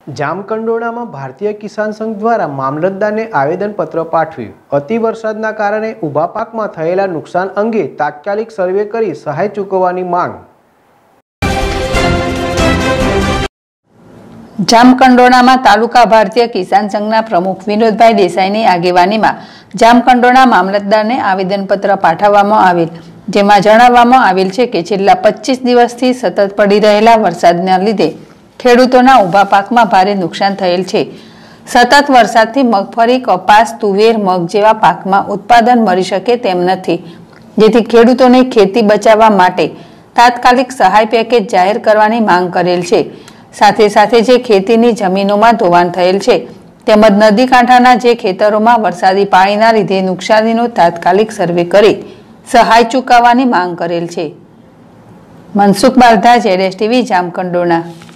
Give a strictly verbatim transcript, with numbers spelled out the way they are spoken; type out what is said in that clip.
જામકંડોરણામાં ભારતીય કિસાન સંઘ દ્વારા મામલતદારને આવેદનપત્ર પાઠવ્યું। અતિવરસાદના કારણે ઊભા પાકમાં થયેલા નુકસાન અંગે તાત્કાલિક સર્વે કરી સહાય ચૂકવવાની માંગ। જામકંડોરણામાં તાલુકા ભારતીય કિસાન સંઘના પ્રમુખ વિનોદભાઈ દેસાઈની આગેવાનીમાં જામકંડોરણા મામલતદારને આવેદનપત્ર પાઠવવામાં આવેલ, જેમાં જણાવવામાં આવેલ છે કે છેલ્લા પચીસ દિવસથી સતત પડી રહેલા વરસાદના લીધે ખેડૂતોના ઊભા પાકમાં ભારે નુકસાન થયેલ છે। સતત વરસાદથી મગફળી, કપાસ, તુવેર, મગ જેવા પાકમાં ઉત્પાદન મળી શકે તેમ નથી, જેથી ખેડૂતોને ખેતી બચાવવા માટે તાત્કાલિક સહાય પેકેજ જાહેર કરવાની માંગ કરેલ છે। સાથે સાથે જે ખેતીની જમીનોમાં ધોવાણ થયેલ છે તેમજ નદી કાંઠાના જે ખેતરોમાં વરસાદી પાણીના લીધે નુકસાનીનો તાત્કાલિક સર્વે કરી સહાય ચૂકવવાની માંગ કરેલ છે। મનસુખ બારધા, જેડેશ ટીવી, જામકંડોરણા।